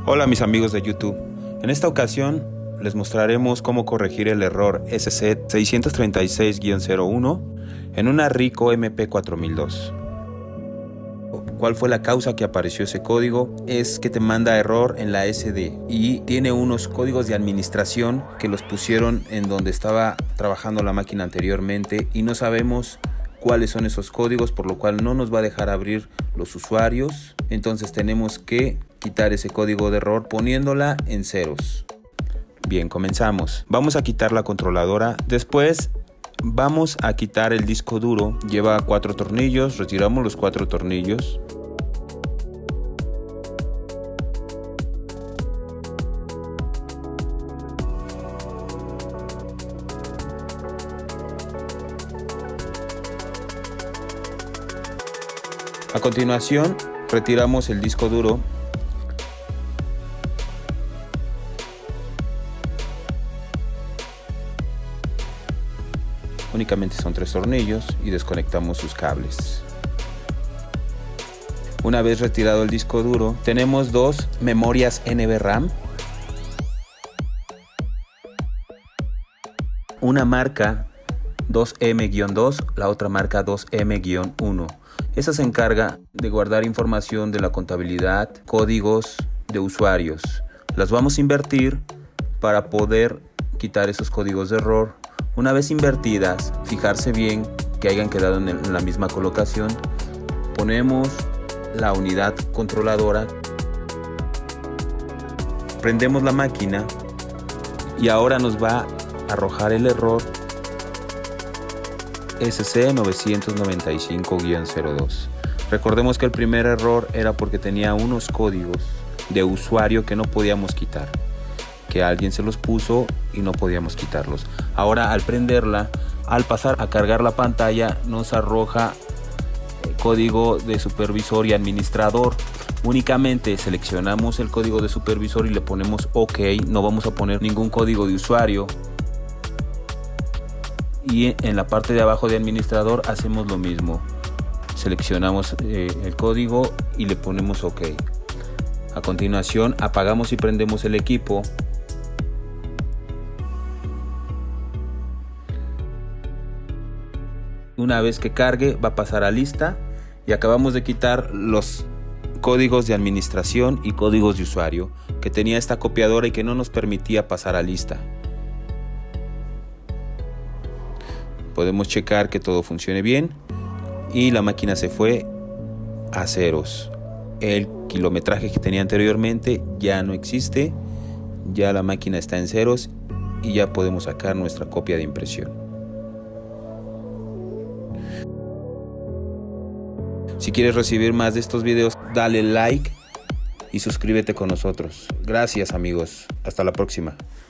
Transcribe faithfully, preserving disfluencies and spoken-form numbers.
Hola mis amigos de YouTube, en esta ocasión les mostraremos cómo corregir el error S C seiscientos treinta y seis guion cero uno en una Ricoh M P cuatro mil dos. ¿Cuál fue la causa que apareció ese código? Es que te manda error en la S D y tiene unos códigos de administración que los pusieron en donde estaba trabajando la máquina anteriormente y no sabemos cuáles son esos códigos, por lo cual no nos va a dejar abrir los usuarios. Entonces tenemos que quitar ese código de error poniéndola en ceros. Bien, comenzamos. Vamos a quitar la controladora. Después vamos a quitar el disco duro. Lleva cuatro tornillos. Retiramos los cuatro tornillos. A continuación, retiramos el disco duro. Únicamente son tres tornillos y desconectamos sus cables. Una vez retirado el disco duro, tenemos dos memorias N V RAM. Una marca dos M guion dos, la otra marca dos M guion uno. Esa se encarga de guardar información de la contabilidad, códigos de usuarios. Las vamos a invertir para poder quitar esos códigos de error. Una vez invertidas, fijarse bien que hayan quedado en la misma colocación. Ponemos la unidad controladora, prendemos la máquina y ahora nos va a arrojar el error S C novecientos noventa y cinco guion cero dos. Recordemos que el primer error era porque tenía unos códigos de usuario que no podíamos quitar, que alguien se los puso y no podíamos quitarlos. Ahora al prenderla, al pasar a cargar la pantalla, nos arroja el código de supervisor y administrador. Únicamente seleccionamos el código de supervisor y le ponemos OK. No vamos a poner ningún código de usuario. Y en la parte de abajo de administrador hacemos lo mismo. Seleccionamos eh, el código y le ponemos OK. A continuación apagamos y prendemos el equipo. Una vez que cargue va a pasar a lista y acabamos de quitar los códigos de administración y códigos de usuario que tenía esta copiadora y que no nos permitía pasar a lista. Podemos checar que todo funcione bien y la máquina se fue a ceros. El kilometraje que tenía anteriormente ya no existe, ya la máquina está en ceros y ya podemos sacar nuestra copia de impresión. Si quieres recibir más de estos videos, dale like y suscríbete con nosotros. Gracias amigos, hasta la próxima.